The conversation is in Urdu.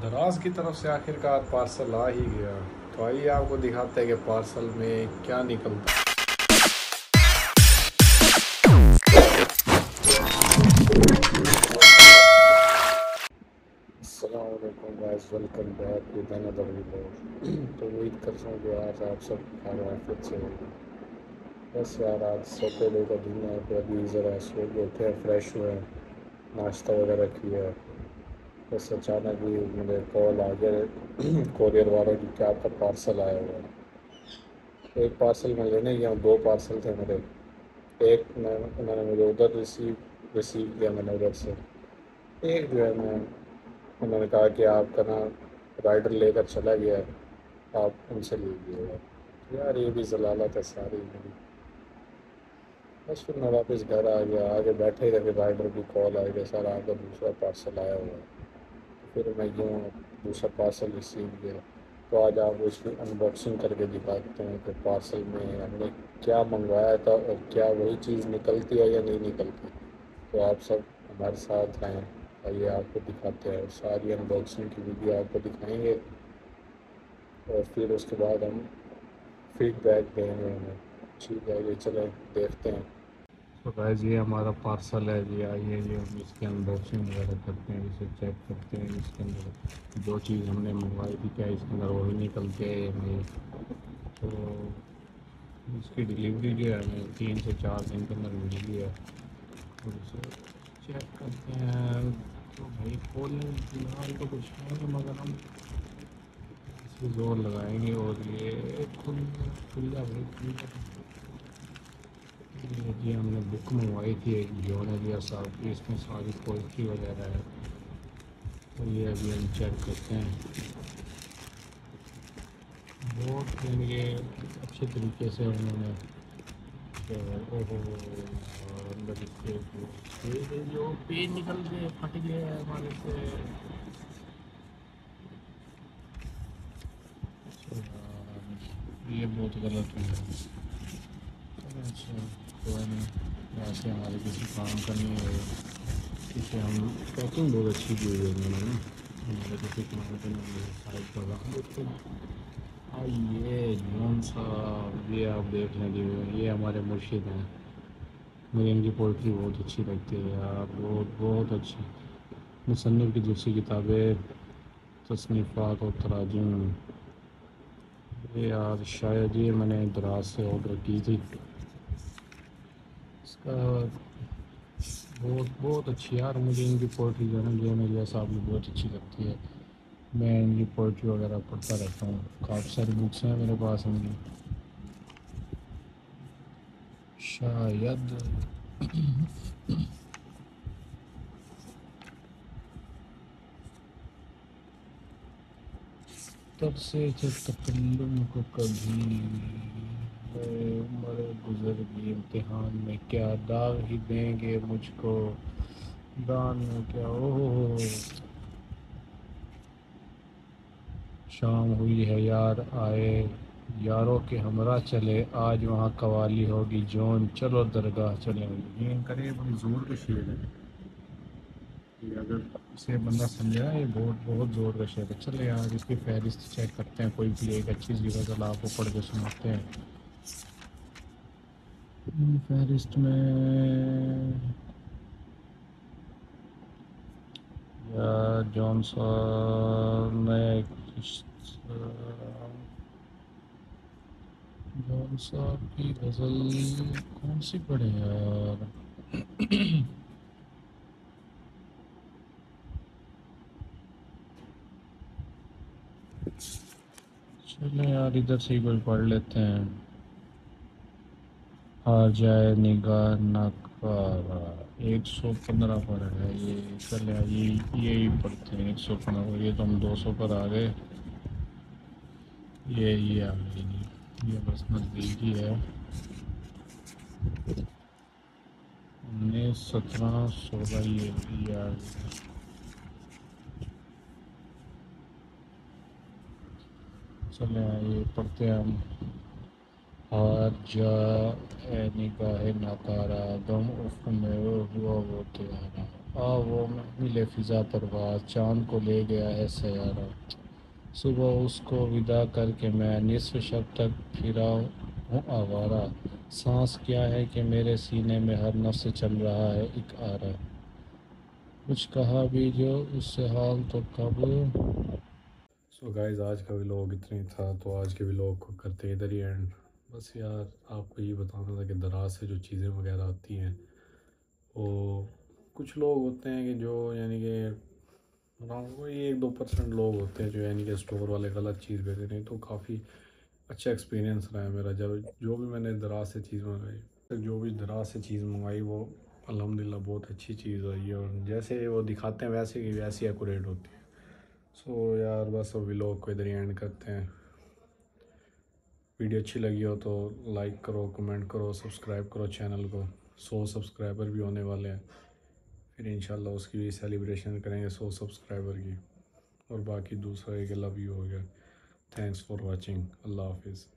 دراز کی طرف سے آخر کار پارسل آ ہی گیا، تو آئیے آپ کو دکھاتے ہیں کہ پارسل میں کیا نکلتا ہے۔ السلام علیکم guys, welcome back with another video. تو امید کرتا ہوں کہ آج آپ سب خیر عافیت سے ہوگی۔ بس یار آج سیٹرڈے کا دن ہے، تو ابھی ذرا سو کے اٹھے، فریش ہوئے، ناشتہ وغیرہ کیا ہے۔ بس اچانک ہی مجھے کال آ گیا کوریئر والوں کی کہ آپ کا پارسل آیا ہوا ہے۔ ایک پارسل میں لینے گیا ہوں، دو پارسل تھے میرے۔ ایک انہوں نے مجھے ادھر ریسیو کیا، میں نے ادھر سے ایک جو ہے انہوں نے کہا کہ آپ کا نا رائڈر لے کر چلا گیا ہے، آپ ان سے لیجیے گا۔ یار یہ بھی ضلالت ہے ساری میری۔ بس پھر میں واپس گھر آ گیا، آگے بیٹھے رہے، رائڈر کی کال آئی کہ سر آپ کا دوسرا پارسل آیا ہوا ہے۔ پھر میں یوں دوسرا پارسل ریسیو کیا، تو آج آپ اس کی انباکسنگ کر کے دکھاتے ہیں کہ پارسل میں ہم نے کیا منگوایا تھا اور کیا وہی چیز نکلتی ہے یا نہیں نکلتی۔ تو آپ سب ہمارے ساتھ آئیں، آئیے آپ کو دکھاتے ہیں، ساری انباکسنگ کی ویڈیو آپ کو دکھائیں گے اور پھر اس کے بعد ہم فیڈ بیک دیں گے ہمیں۔ ٹھیک ہے، یہ چلیں دیکھتے ہیں۔ تو گائز یہ ہمارا پارسل ہے جی، آئیے یہ ہم اس کی انباکسنگ وغیرہ کرتے ہیں، اسے چیک کرتے ہیں اس کے اندر جو چیز ہم نے منگوائی تھی کیا اس کے اندر وہی نکلتی ہے یا نہیں۔ تو اس کی ڈلیوری جو ہے ہمیں 3 سے 4 دن کے اندر ملی ہے، اور اسے چیک کرتے ہیں۔ تو بھائی کھولنے فی الحال تو کچھ ہے مگر ہم اس پہ زور لگائیں گے، اور یہ کھل جا بھائی کھل جا۔ جی ہم نے بک منگوائی تھی ایک جیونریا صاحب کی، اس میں ساری پوئٹری وغیرہ ہے، تو یہ ابھی ہم چیک کرتے ہیں۔ بہت یہ اچھے طریقے سے انہوں نے اندر اس کے جو پیج نکل کے پھٹ گیا ہے ہمارے سے۔ یہ بہت غلط ہے۔ اچھا کوئی نہیں، ایسے ہمارے کسی کام کا نہیں ہے، اسے ہم پیکنگ بہت اچھی کی ہوئی ہے انہوں نے نا، ہمارے کسی کام کا نہیں ہے سائڈ پر۔ یہ جون صاحب یہ آپ دیکھ لیں جی، یہ ہمارے مرشد ہیں، مجھے ان کی پوئٹری بہت اچھی لگتی ہے یار، بہت بہت اچھی۔ مصنف کی دوسری کتابیں، تصنیفات اور تراجم، یہ یار شاید یہ میں نے دراز سے آرڈر کی تھی، اس کا بہت بہت اچھی یار، مجھے ان کی پوئٹری جو ہے نا میرے صاحب کی بہت اچھی لگتی ہے، میں ان کی پوئٹری وغیرہ پڑھتا رہتا ہوں، کافی ساری بکس ہیں میرے پاس ان کی۔ شاید تب سے تکلم کو کبھی ہے عمر گزر گئی، امتحان میں کیا داغ ہی دیں گے مجھ کو، دان میں کیا شام ہوئی ہے یار آئے یاروں کے ہمراہ چلے، آج وہاں قوالی ہوگی جون چلو درگاہ چلیں۔ یقین کرے بڑی زور کا شعر ہے کہ اگر اسے بندہ سمجھے نا، یہ بہت بہت زور کا شعر ہے۔ چلے یار اس کی فہرست چیک کرتے ہیں، کوئی بھی ایک اچھی سی غزل آپ کو پڑھ کے سناتے ہیں۔ فہرست میں یار جون صاحب میں جون صاحب کی غزل کون سی پڑھے یار؟ چلے یار ادھر سے ہی کوئی پڑھ لیتے ہیں۔ ہار جائے نگاہ ناکارہ، 115 پر ہے یہ، چلے یہی پڑھتے ہیں 115۔ یہ تو ہم 200 پر آ گئے، یہ آ گئی جی، یہ بس نزدیک ہی ہے۔ 19 17 16 یہ آ گئی۔ چلے یہ پڑھتے ہیں ہم۔ ہار جا اے نگاہ ناکارہ، غم افق میں ہوا وہ تیارہ، وہ محمل فضا پرواز چاند کو لے گیا ہے سیارہ، صبح اس کو وداع کر کے میں نصف شب تک پھرا ہوں آوارہ، سانس کیا ہے کہ میرے سینے میں ہر نفس چل رہا ہے ایک آرہ، کچھ کہا بھی جو اس سے حال تو کب۔ سو گائز آج کا ولاگ اتنا ہی تھا، تو آج کے ولاگ کو کرتے ادھر ہی اینڈ۔ بس یار آپ کو یہ بتانا تھا کہ دراز سے جو چیزیں وغیرہ آتی ہیں، وہ کچھ لوگ ہوتے ہیں کہ جو یعنی کہ وہی 1-2% لوگ ہوتے ہیں جو یعنی کہ اسٹور والے غلط چیز بھیجتے ہیں، تو کافی اچھا ایکسپیرینس رہا ہے میرا جب جو بھی میں نے دراز سے چیز منگائی، جو بھی دراز سے چیز منگائی وہ الحمدللہ بہت اچھی چیز آئی ہے، اور جیسے وہ دکھاتے ہیں ویسے کی ویسی ایکوریٹ ہوتی ہے۔ سو یار بس اب ولاگ کو ادھر ہی اینڈ کرتے ہیں۔ ویڈیو اچھی لگی ہو تو لائک کرو، کمنٹ کرو، سبسکرائب کرو چینل کو، 100 سبسکرائبر بھی ہونے والے ہیں، پھر انشاءاللہ اس کی بھی سیلیبریشن کریں گے 100 سبسکرائبر کی، اور باقی دوسرا ایک لو یو ہو گیا۔ تھینکس فار واچنگ، اللہ حافظ۔